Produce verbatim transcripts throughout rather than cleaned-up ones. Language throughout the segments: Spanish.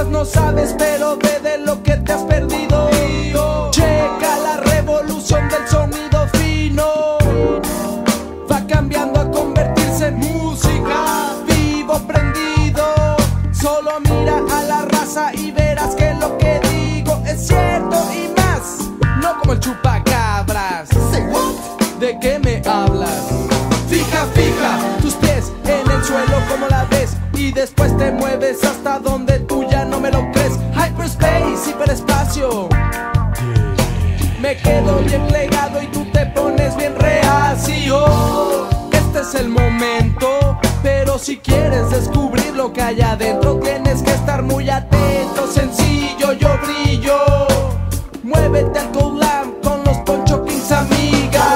Quizás no sabes, pero ve de lo que te has perdido. Checa la revolución del sonido fino. Va cambiando a convertirse en música. Vivo prendido. Solo mira a la raza y verás que lo que digo es cierto y más. No como el chupacabras. ¿De qué me hablas? Fija, fija tus pies en el suelo como la ves, y después te mueves hasta donde tú ya no me lo crees. Hyperspace, hiperespacio. Me quedo bien plegado y tú te pones bien reacio. Este es el momento, pero si quieres descubrir lo que hay adentro tienes que estar muy atento. Sencillo, yo brillo. Muévete al Cold Lamp con los Poncho Kings, amiga.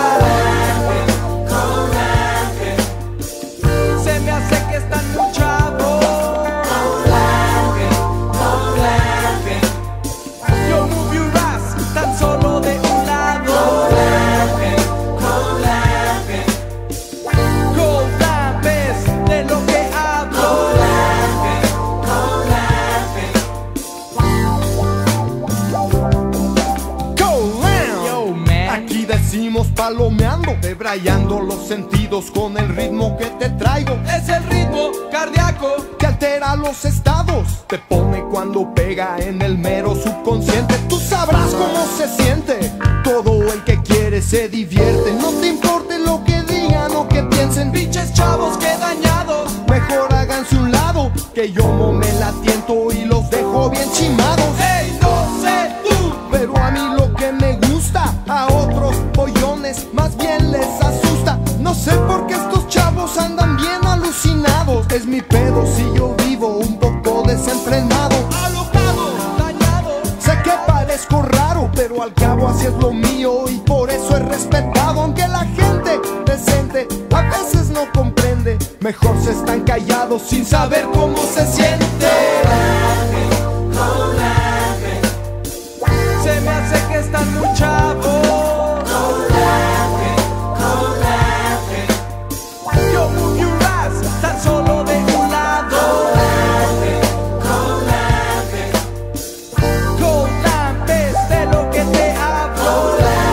Se me hace que están muy chavos. Yo move your ass tan solo de un lado. Cold Lamp es de lo que hablo. Aquí decimos palomeando, debrayando los sentidos con el ritmo que te traigo. Es el ritmo cardíaco que altera los estados, te pone cuando pega en el mero subconsciente. Tú sabrás cómo se siente. Todo el que quiere se divierte. No te importe lo que digan o que piensen. Pinches chavos que dañados. Mejor háganse un lado, que yo no me la tiento y los dejo bien chimados. Ey, no sé tú, pero a mí lo que me gusta, a otros pollones más bien les asusta. No sé por qué estos chavos andan bien alucinados. Es mi pedo si yo vivo un poco desenfrenado, alocado, dañado. Sé que parezco raro, pero al cabo así es lo mío y por eso es respetado. Aunque la gente decente a veces no comprende, mejor se están callados sin saber cómo se siente. Se me hace que están muy chavos. Yo move your ass tan solo de un lado. Cold Lamp es de lo que te hablo.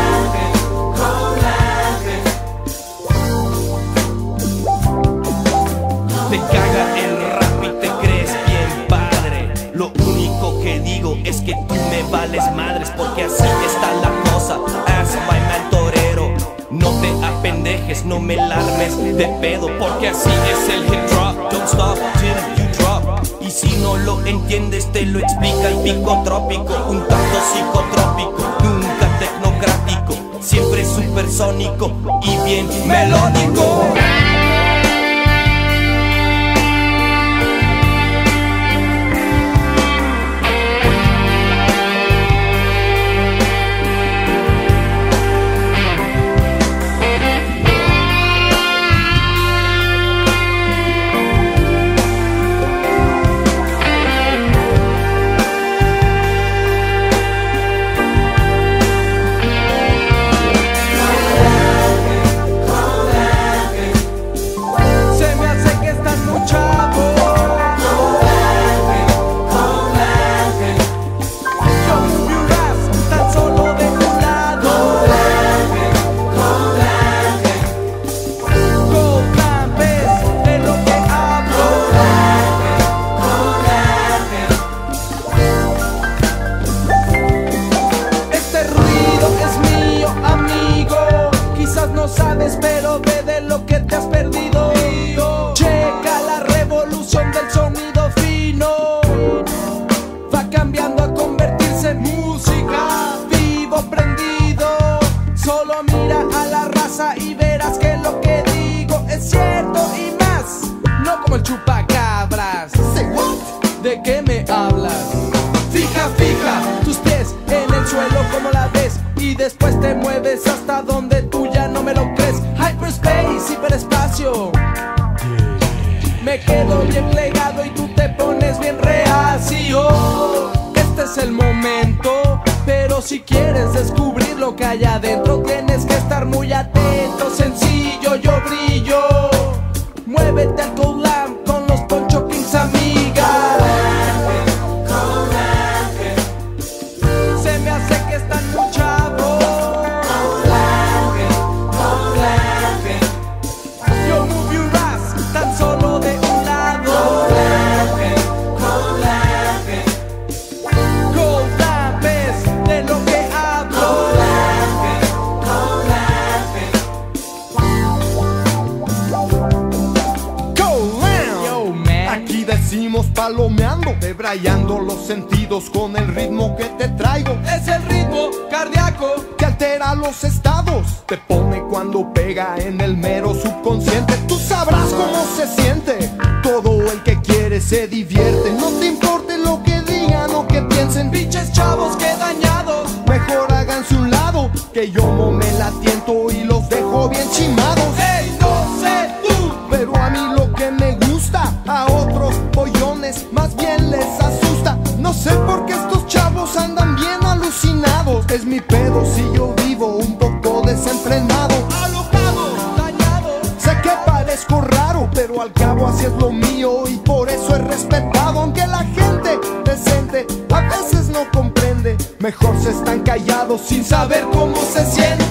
Te caga el rap y te crees bien padre. Lo único que digo es que tú me vales madres, porque así está la cosa. As my man torero, no te apendejes, no me larmes de pedo, porque así es el hip drop. Don't stop till you drop. Y si no lo entiendes te lo explica el picotrópico. Un tanto psicotrópico, nunca tecnocrático, siempre supersónico y bien melódico. No sabes, pero ve de lo que te has perdido. Checa la revolución del sonido fino. Va cambiando a convertirse en música. Vivo prendido. Solo mira a la raza y verás que lo que digo es cierto y más. No como el chupacabras. ¿De qué me hablas? Fija, fija tus pies en el suelo como la ves, y después te mueves hasta donde tú ya no me lo crees. Hyperspace, hiperespacio. Me quedo bien plegado y tú te pones bien reacio. Este es el momento, pero si quieres descubrir lo que hay adentro tienes que estar muy atento. Sencillo, yo brillo. Muévete al Cold Lamp con los Poncho Kings, amiga. decimos palomeando, debrayando los sentidos con el ritmo que te traigo. Es el ritmo cardíaco que altera los estados, te pone cuando pega en el mero subconsciente. Tú sabrás cómo se siente, todo el que quiere se divierte. No te importe lo que digan o que piensen, pinches chavos que dañados. Mejor háganse un lado, que yo no me la tiento y los dejo bien chimados. Ey, no sé tú, pero a mí lo que me gusta, a otros pollones más bien les asusta. No sé por qué estos chavos andan bien alucinados. Es mi pedo si yo vivo un poco desenfrenado, alocado, dañado. Sé que parezco raro, pero al cabo así es lo mío y por eso es respetado. Aunque la gente decente a veces no comprende, mejor se están callados sin saber cómo se siente.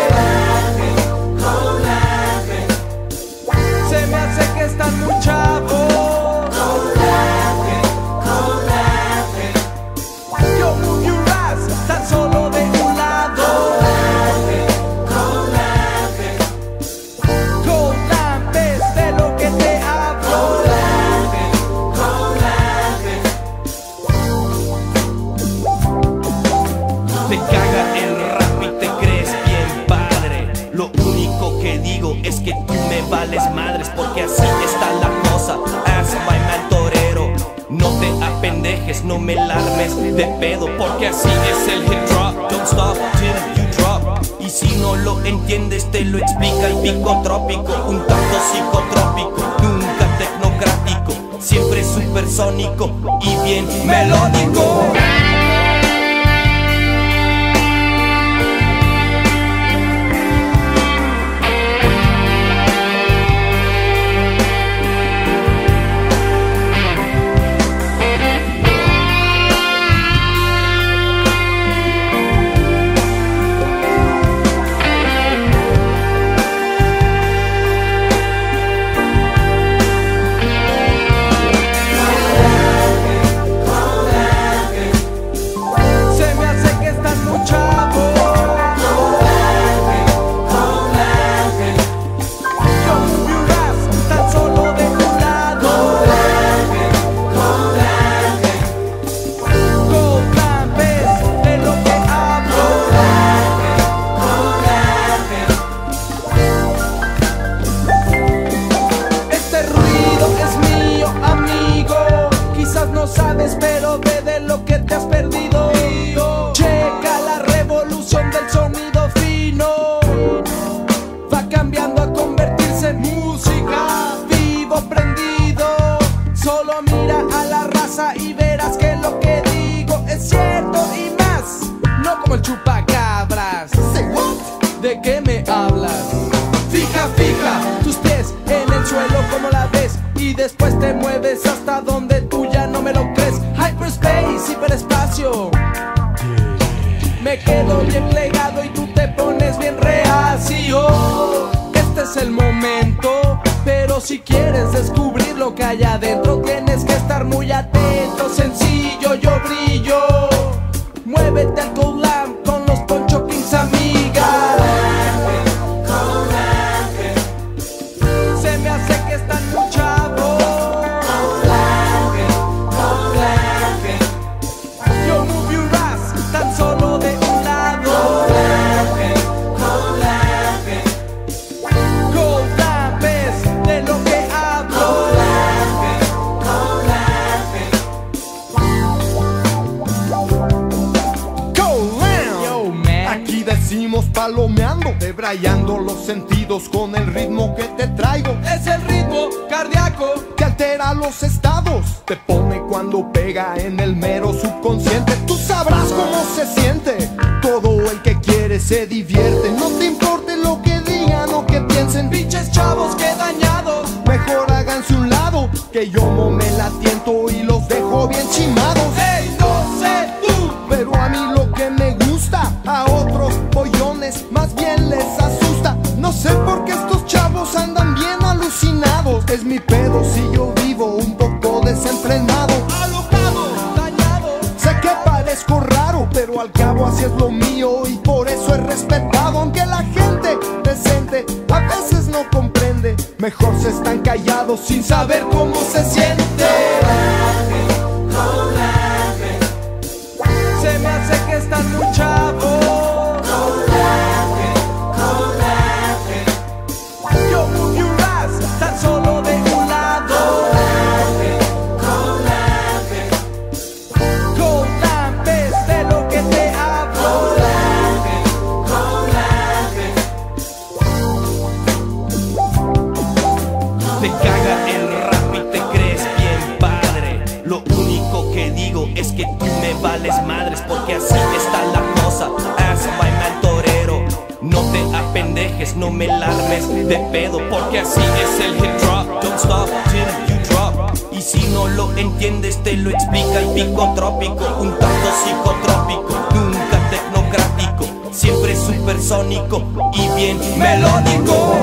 Se me hace que están muy chavos. Yo move your ass, tan solo de un lado. Cold Lamp es de lo que te hablo. Te caga el rap y te crees bien padre. Lo único que digo es que tú me vales madres, porque así está la cosa. As my man torero, no te apendejes, no me larmes de pedo, porque así es el hip drop. Don't stop till you drop. Y si no lo entiendes te lo explica el pico trópico, un tanto psicotrópico, nunca tecnocrático, siempre supersónico y bien melódico. Sabes, pero ve de lo que te has perdido. Checa la revolución del sonido fino. Va cambiando a convertirse en música. Vivo prendido. Solo mira a la raza y verás que lo que digo es cierto y más. No como el chupacabras. ¿De qué me hablas? Fija, fija tus pies en el suelo como la ves, y después te mueves hasta donde tú ya no me lo crees. Hyperspace, hiperespacio. Me quedo bien plegado y tú te pones bien reacio. Este es el momento, pero si quieres descubrir lo que hay adentro tienes que estar muy atento. Sencillo, yo brillo. Muévete al Cold Lamp con los Poncho Kings, amiga. Se me hace que están muy chavos. Yo move your ass, tan solo de un lado. Cold Lamp es de lo que hablo. Cold Lamp. Yo, man. Aquí decimos palomeando, debrayando los sentidos con el ritmo que te traigo. Es el ritmo cardíaco que altera los estados, te pone cuando pega en el mero subconsciente. Tú sabrás cómo se siente, todo el que quiere se divierte. No te importe lo que digan o que piensen, pinches chavos que dañados. mejor háganse un lado, que yo no me la tiento y los dejo bien chimados. Ey, no sé tú, pero a mí lo que me gusta, a otros pollones más bien les asusta. No sé por qué estos chavos andan bien alucinados. Es mi pedo si yo vivo un poco desenfrenado, alocado, dañado. Sé que parezco raro, pero al cabo así es lo mío y por eso es respetado. Aunque la gente decente a veces no comprende, mejor se están callados sin saber cómo se siente. no me la armes de pedo, porque así es el hip drop. Don't stop till you drop. Y si no lo entiendes te lo explica el picotrópico, un tanto psicotrópico, nunca tecnocrático, siempre supersónico y bien melódico.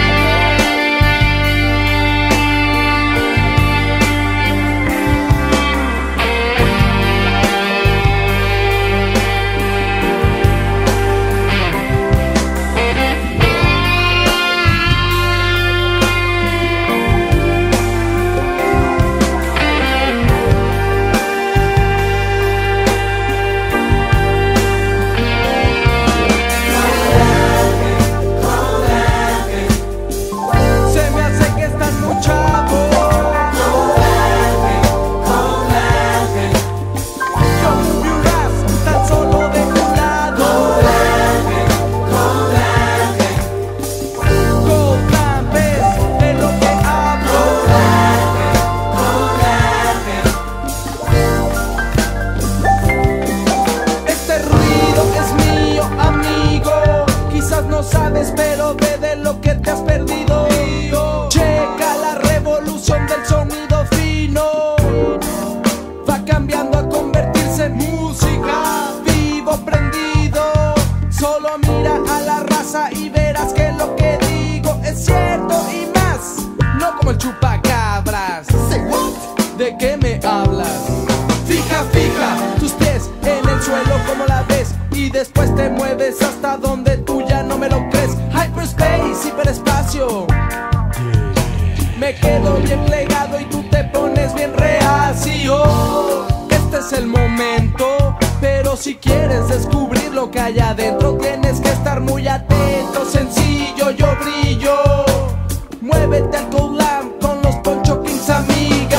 No sabes, pero ve de lo que te has perdido. Checa la revolución del sonido fino. Va cambiando a convertirse en música. Vivo prendido. Solo mira a la raza y verás que lo que digo es cierto y más. No como el chupacabras. ¿De qué me hablas? Fija, fija tus pies en el suelo como la ves, y después te mueves hasta donde tú ya no me lo crees. Hyperspace, hiperespacio. Me quedo bien plegado y tú te pones bien reacio. Este es el momento, pero si quieres descubrir lo que hay adentro tienes que estar muy atento. Sencillo, yo brillo. Muévete al Cold Lamp con los Poncho Kings, amiga.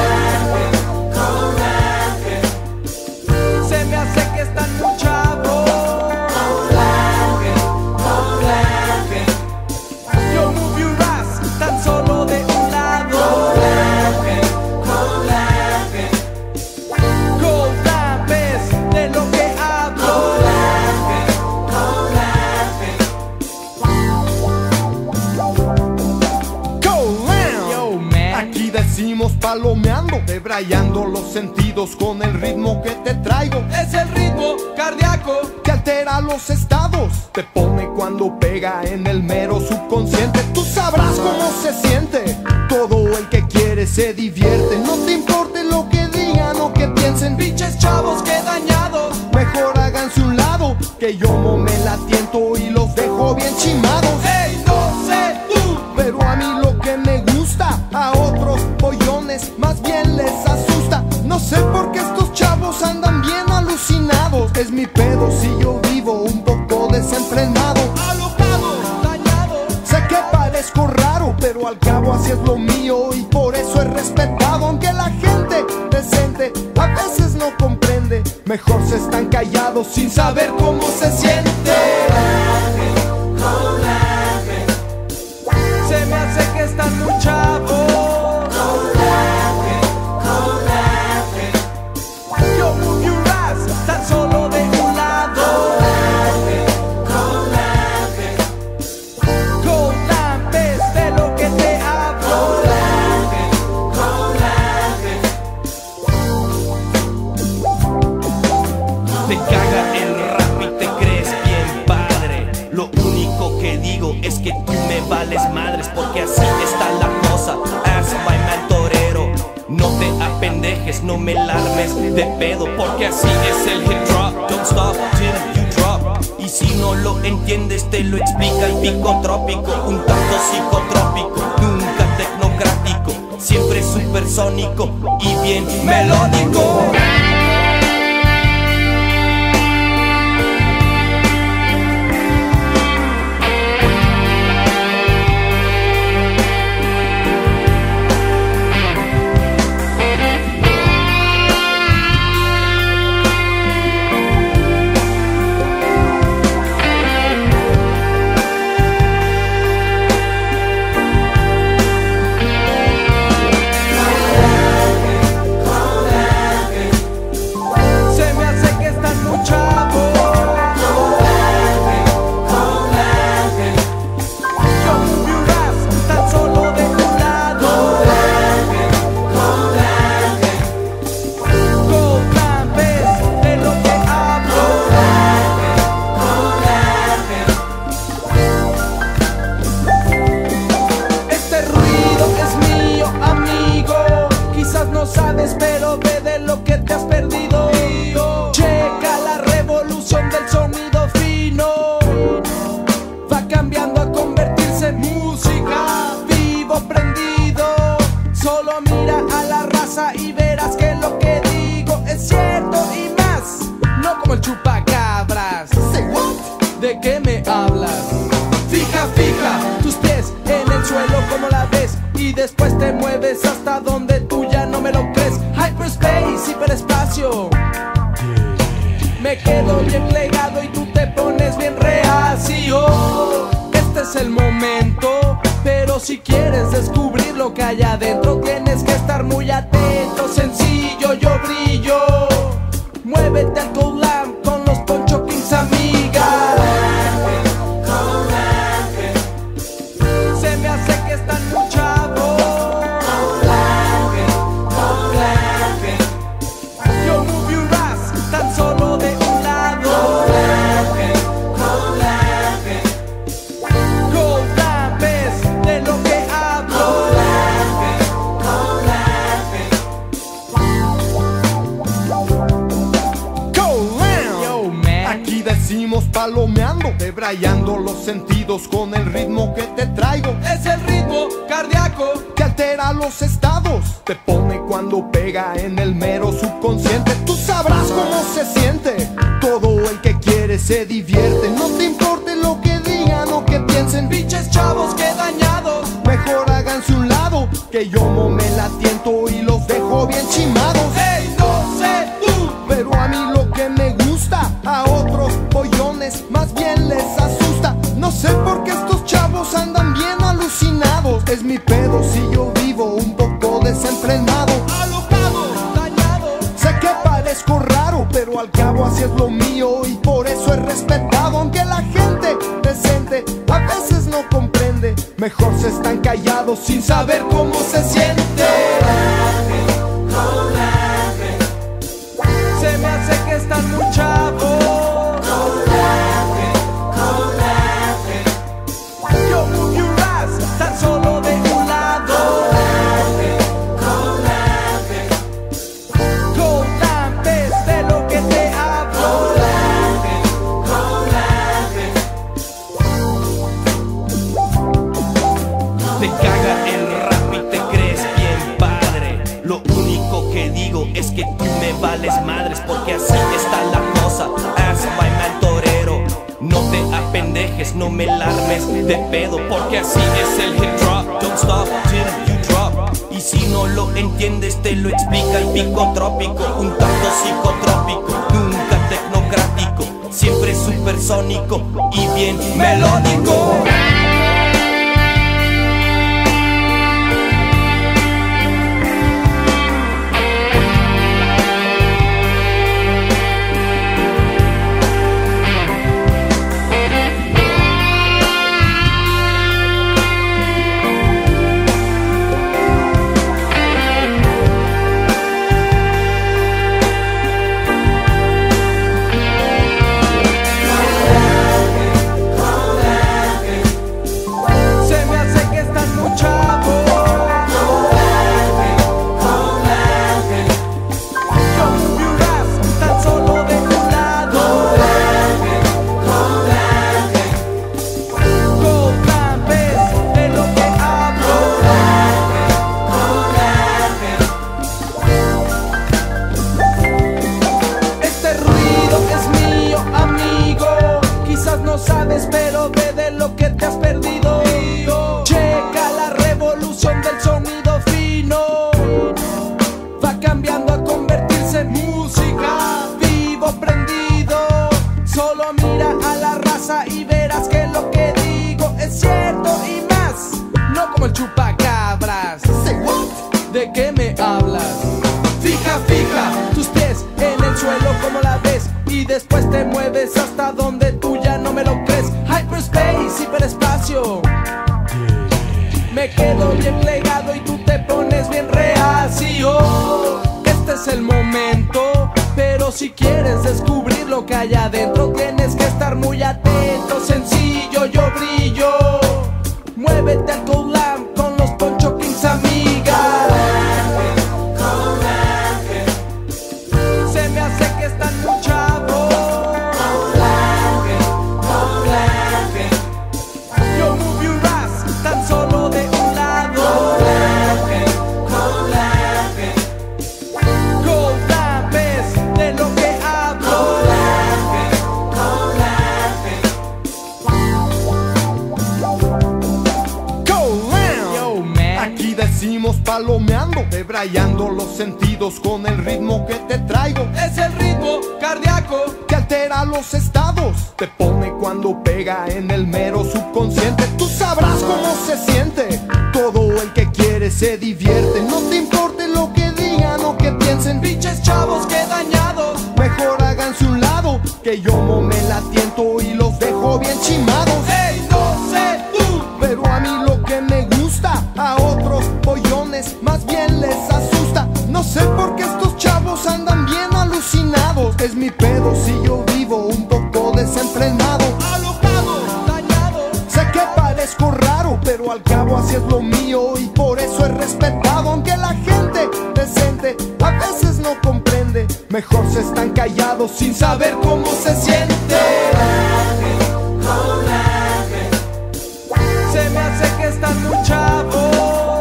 Se me hace que están muy chavos. Yo move your ass tan solo de un lado. Cold Lamp es de lo que hablo. Yo, man. Aquí decimos palomeando, debrayando los sentidos con el ritmo que te traigo. Es el ritmo cardíaco Que altera los estados, te pone cuando pega en el mero subconsciente. Tú sabrás cómo se siente, todo el que quiere se divierte. No te importe lo que digan o que piensen, pinches chavos que dañados. mejor háganse un lado, que yo no me la tiento y los dejo bien chimados. Hey, no sé tú, Pero a mí lo que me gusta, a otros pollones más bien les asusta. No sé por qué estos chavos andan bien alucinados. Es mi pedo si yo vivo un poco desenfrenado. alocado, dañado. Sé que parezco raro, pero al cabo así es lo mío y por eso es respetado. Aunque la gente decente a veces no comprende, mejor se están callados sin saber cómo se siente. Se me hace que están muy chavos. Yo move your ass tan solo de un lado. Cold Lamp es de lo que te hablo. Te caga el rap y te crees bien padre. Lo único que digo es que tú me vales madres, porque así está la cosa. As my man torero, no te apendejes, no me la armes de pedo, porque así es el hip drop. Don't stop till you drop. Y si no lo entiendes te lo explica el picotrópico, un tanto psicotrópico, nunca tecnocrático, siempre supersónico y bien melódico. el chupacabras. Say what? ¿De qué me hablas? Fija, fija tus pies en el suelo como la ves, y después te mueves hasta donde tú ya no me lo crees. Hyperspace, hiperespacio. Me quedo bien plegado y tú te pones bien reacio. Este es el momento, pero si quieres descubrir lo que hay adentro, tienes que estar muy atento. Sencillo, yo brillo. Muévete al Cold Lamp con los Poncho Kings, amiga. Se me hace que están muy chavos. Yo move your ass tan solo de un lado. Cold Lamp es de lo que hablo. Cold Lamp. Yo, man. Aquí decimos palomeando, debrayando los sentidos con el ritmo que te traigo. Es el ritmo cardíaco Te altera los estados, te pone cuando pega en el mero subconsciente. Tú sabrás cómo se siente. Todo el que quiere se divierte. No te importe lo que digan o que piensen. pinches chavos que dañados. Mejor háganse un lado, que yo no me la tiento y los dejo bien chimados. Ey, no sé tú. Pero a mí lo que me gusta, a otros pollones más bien les asusta. No sé por qué estos chavos andan bien alucinados. Es mi pedo si yo vivo un poco desenfrenado. Alocado, dañado. Sé que parezco raro, pero al cabo así es lo mío y por eso es respetado. Aunque la gente decente a veces no comprende, mejor se están callados sin saber cómo se siente. Se me hace que están muy chavos. Yo move your ass tan solo de un lado. Cold Lamp es de lo que te hablo. Te caga el rap y te crees bien padre. Lo único que digo es que tú me vales madres, porque así está la cosa. As my man torero, no te apendejes, no me larmes de pedo, porque así es el hip drop. Don't stop till you drop. Y si no lo entiendes te lo explica el picotrópico. Un tanto psicotrópico, nunca tecnocrático, siempre supersónico y bien melódico. Sabes, pero ve de lo que te has perdido. Checa la revolución del sonido fino. Va cambiando a convertirse en música. Vivo prendido. Solo mira a la raza y verás que lo que digo es cierto y más. No como el chupacabras. Say what? ¿De qué me hablas? Fija, fija tus pies en el suelo como la ves, y después te mueves hasta donde tú ya no me lo crees. Hyperspace, hiperespacio. Me quedo bien plegado y tú te pones bien reacio. Este es el momento, pero si quieres descubrir lo que hay adentro, tienes que estar muy atento. Sencillo, yo brillo. Muévete al Cold Lamp con los Poncho Kings, amiga. Se me hace que están muy chavos. Yo move your ass tan solo de un lado. Cold Lamp es de lo que hablo. decimos palomeando, debrayando los sentidos con el ritmo que te traigo. Es el ritmo cardíaco que altera los estados, te pone cuando pega en el mero subconsciente. Tú sabrás cómo se siente, todo el que quiere se divierte. No te importe lo que digan o que piensen, pinches chavos que dañados, mejor háganse un lado, que yo no me la tiento y los dejo bien chimados. Ey, no sé tú, pero a mí lo que me gusta, a otros pollones más bien les asusta. No sé por qué estos chavos andan bien alucinados, es mi pedo si yo vivo un poco desenfrenado. alocado, dañado. Sé que parezco raro, pero al cabo así es lo mío y por eso es respetado. Aunque la gente decente a veces no comprende, mejor se están callados sin saber cómo se siente. Se me hace que están muy chavos.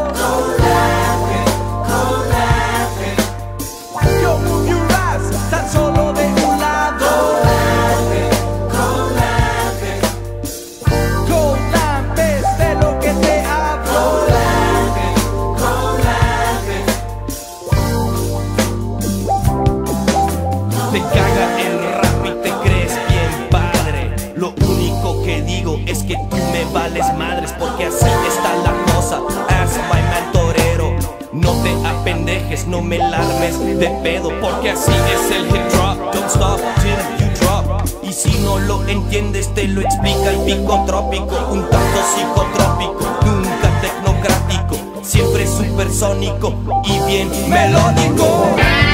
Yo move your ass, tan solo de un lado. Cold es de lo que te hablo. Te caga el rap y te crees bien padre. Lo único que digo es que tú me vales madres, porque así está la cosa. As my man torero, no te apendejes, no me larmes de pedo, porque así es el hip drop. Don't stop till you drop. Y si no lo entiendes te lo explica el picotrópico, un tanto psicotrópico, nunca tecnocrático, siempre supersónico y bien melódico.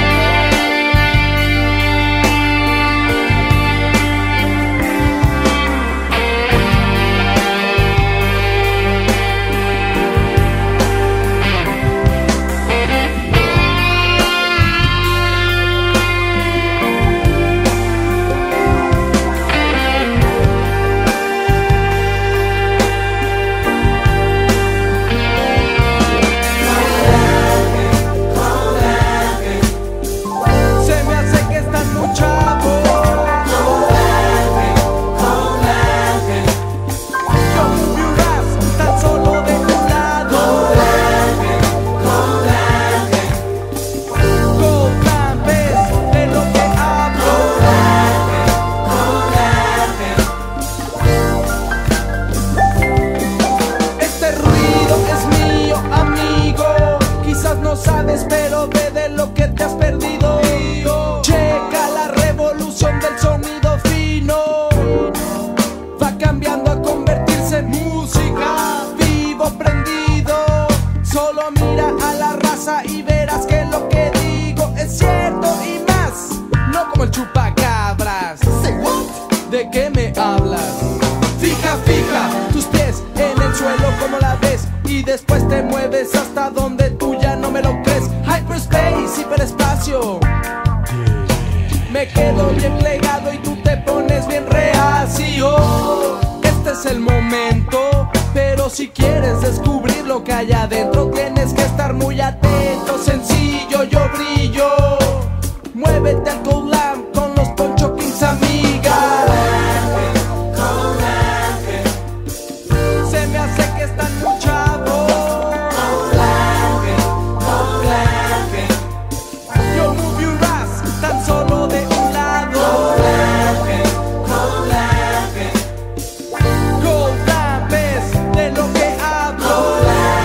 No sabes, pero ve de lo que te has perdido. Checa la revolución del sonido fino. Va cambiando a convertirse en música. Vivo prendido. Solo mira a la raza y verás que lo que digo es cierto y más. No como el chupacabras. ¿De qué me hablas? Fija, fija tus pies en el suelo como la ves, y después te mueves hasta donde tú ya no me lo crees. Hyperspace, hiperespacio. Me quedo bien plegado y tú te pones bien reacio. Este es el momento, pero si quieres descubrir lo que hay adentro tienes que estar muy atento. Sencillo, yo brillo. Muévete al Cold Lamp con los Poncho Kings, amiga. Se me hace que están muy chavos. Yo move your ass, tan solo de un lado. Cold Lamp es de lo que hablo.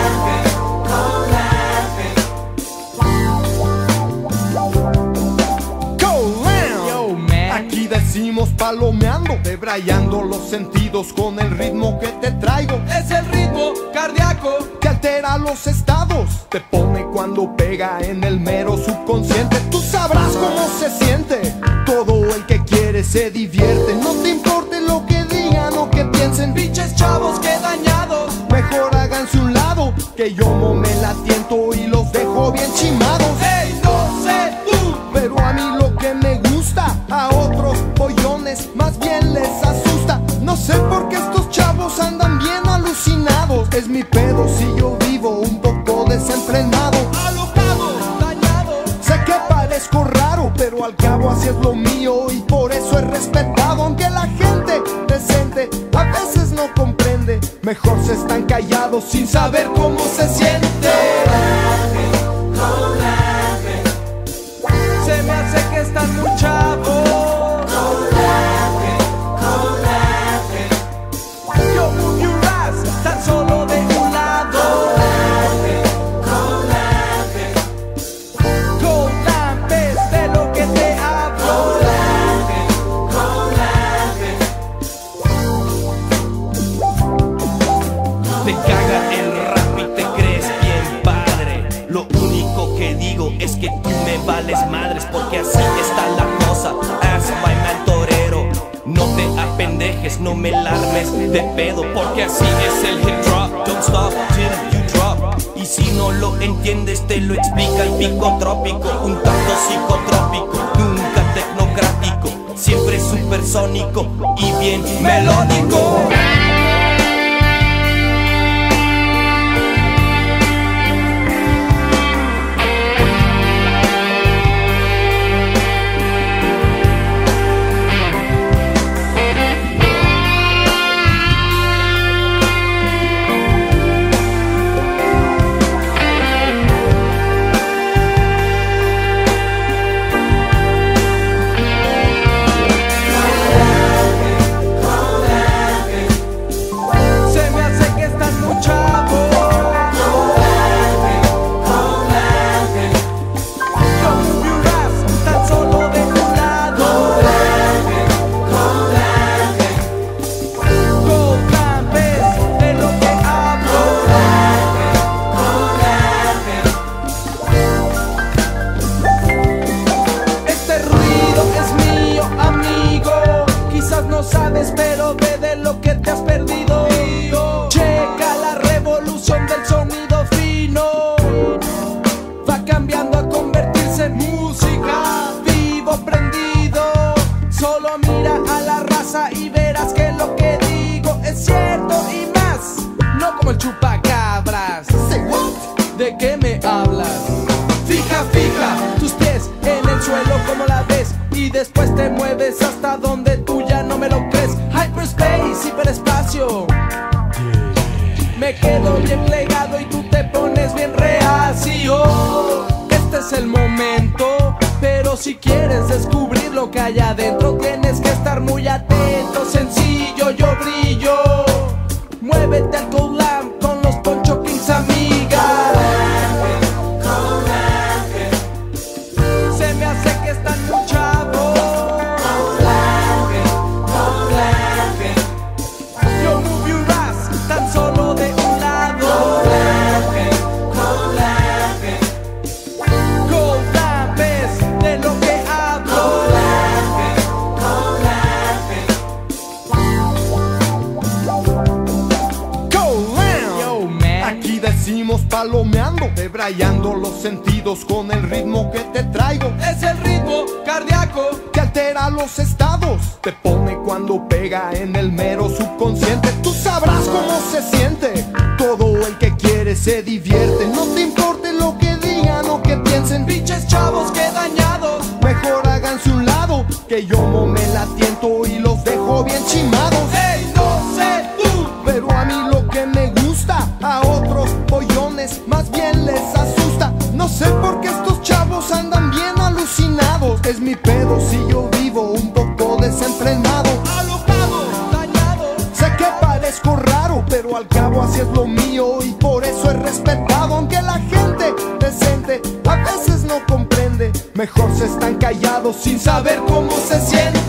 Cold Lamp. Yo, man. Aquí decimos palomeando, debrayando los sentidos con el ritmo que te traigo. Es el ritmo cardíaco que altera los estados, te pone cuando pega en el mero subconsciente. Tú sabrás cómo se siente, todo el que quiere se divierte. No te importe lo que digan o que piensen, pinches chavos que dañados, mejor háganse un lado, que yo no me la tiento y los dejo bien chimados. Ey, no sé tú, pero a mí lo que me gusta, a otros pollones más bien les asusta. No sé por qué estos chavos andan bien alucinados, es mi pedo si yo vivo un poco desenfrenado. alocado, dañado. Sé que parezco raro, pero al cabo así es lo mío y por eso es respetado. Aunque la gente decente a veces no comprende, mejor se están callados sin saber cómo se siente. caga el rap y te crees bien padre. Lo único que digo es que tú me vales madres, porque así está la cosa. As my man torero, no te apendejes, no me larmes de pedo, porque así es el hip drop. Don't stop till you drop. Y si no lo entiendes te lo explica el picotrópico, un tanto psicotrópico, nunca tecnocrático, siempre supersónico y bien melódico. No sabes, pero ve de lo que te has perdido. Checa la revolución del sonido fino. Va cambiando a convertirse en música. Vivo prendido. Solo mira a la raza y verás que lo que digo es cierto y más. No como el chupacabras. ¿De qué me hablas? Fija, fija tus pies en el suelo como la ves, y después te mueves hasta donde tú ya no me lo crees. Hyperspace, hiperespacio. Me quedo bien plegado y tú te pones bien reacio. Este es el momento, pero si quieres descubrir lo que hay adentro tienes que estar muy atento. Sencillo, yo brillo. Muévete al Cold Lamp con los Poncho Kings, amiga. Se me hace que están muy chavos. Yo move your ass tan solo de un lado. Cold Lamp es de lo que hablo. Cold Lamp. Yo, man. Aquí decimos palomeando, debrayando los sentidos con el ritmo que te traigo. Es el ritmo cardíaco Que altera los estados, te pone cuando pega en el mero subconsciente. Tú sabrás cómo se siente. Todo el que quiere se divierte. No te importe lo que digan o que piensen. pinches chavos que dañados. Mejor háganse un lado, que yo no me la tiento y los dejo bien chimados. Ey, no sé tú, Pero a mí lo que me gusta, a otros pollones más bien les asusta. No sé por qué estos chavos andan bien alucinados. Es mi pedo si yo vivo un poco desenfrenado. alocado, dañado. Sé que parezco raro, pero al cabo así es lo mío y por eso es respetado. Aunque la gente decente a veces no comprende, mejor se están callados sin saber cómo se siente.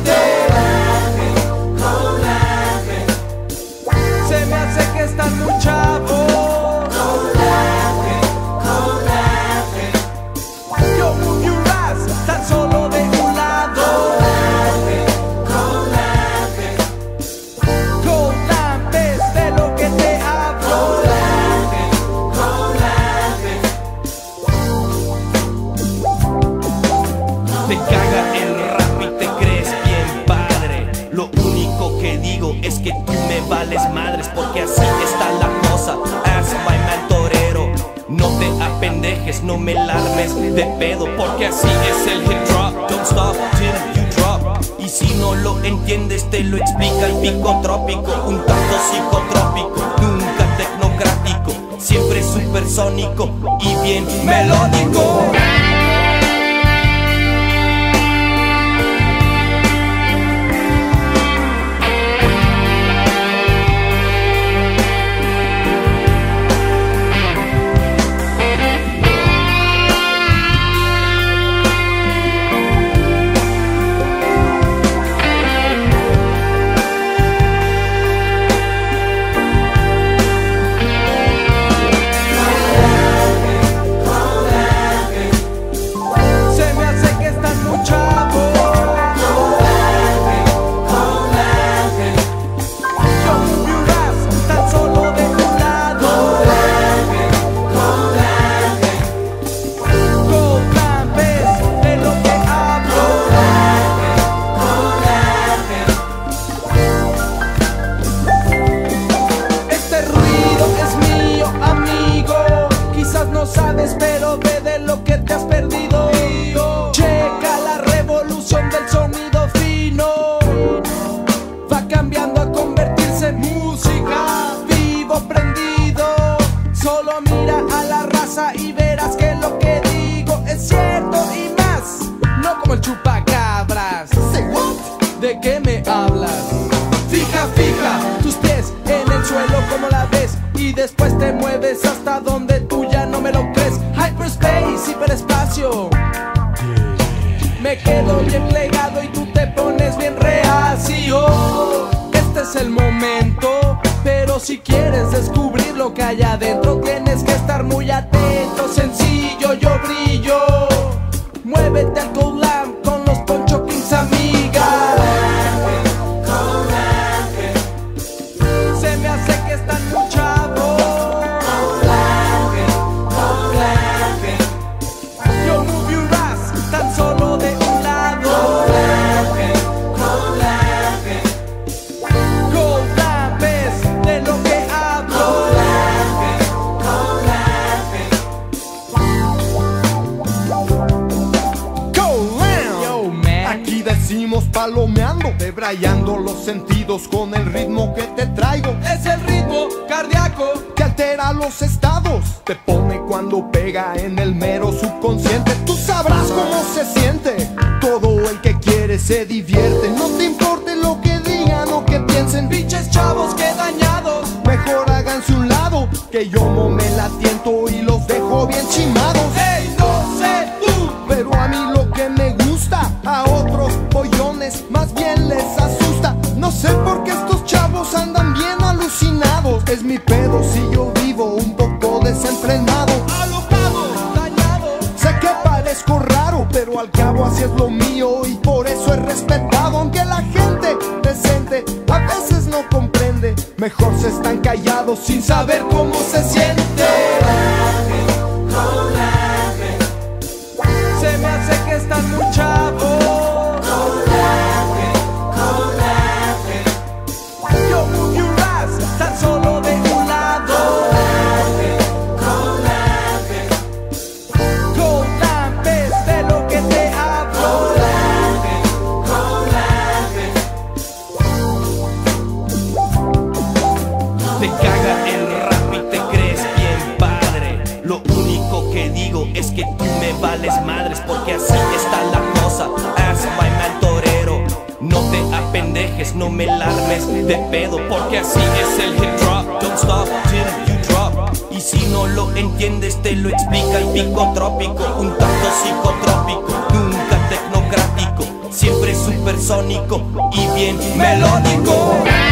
Se me hace que están muy chavos. Yo move your ass tan solo de un lado. Cold Lamp es de lo que te hablo. Te caga el rap y te crees bien padre. Lo único que digo es que tú me vales madres, porque así está la cosa. As my man torero, no te apendejes, no me larmes de pedo, porque así es el hip drop. Don't stop till you drop. Y si no lo entiendes te lo explica el picotrópico, un tanto psicotrópico, nunca tecnocrático, siempre supersónico y bien melódico. sabes, pero ve de lo que te has perdido. Checa la revolución del sonido fino. Va cambiando a convertirse en música. Vivo prendido. Solo mira a la raza y verás que lo que digo es cierto y más. No como el chupacabras. ¿De qué me hablas? Fija, fija tus pies en el suelo como la ves, y después te mueves hasta donde tú ya no me lo crees. Hyperspace, hiperespacio. Me quedo bien plegado y tú te pones bien reacio. Este es el momento, pero si quieres descubrir lo que hay adentro, tienes que estar muy atento. Sencillo, yo brillo. Muévete al Cold Lamp con los Poncho Kings, amiga. Se me hace que están muy chavos. Yo move your ass tan solo de un lado. Cold Lamp es de lo que hablo. Aquí decimos palomeando, debrayando los sentidos con el ritmo que te traigo. Es el ritmo cardíaco Que altera los estados, te pone cuando pega en el mero subconsciente. Tú sabrás cómo se siente, todo el que quiere se divierte. No te importe lo que digan o que piensen, pinches chavos que dañados. mejor háganse un lado, que yo no me la tiento y los dejo bien chimados. Hey, no sé tú, Pero a mí lo que me gusta, a otros pollones más bien les asusta. No sé por qué estos chavos andan bien alucinados. Es mi pedo si yo vivo un poco desenfrenado. alocado, dañado. Sé que parezco raro, pero al cabo así es lo mío y por eso es respetado. Aunque la gente decente a veces no comprende, mejor se están callados sin saber cómo se siente. Se me hace que están muy chavos. Yo move your ass tan solo de un lado. Cold Lamp es de lo que te hablo. Te caga el rap y te crees bien padre. Lo único que digo es que tú me vales madres, porque así está la cosa. As my man torero, no te apendejes, no me larmes de pedo, porque así es el hip drop. Don't stop till you drop. Y si no lo entiendes te lo explica el pico trópico, un tanto psicotrópico, nunca tecnocrático, siempre supersónico y bien melódico.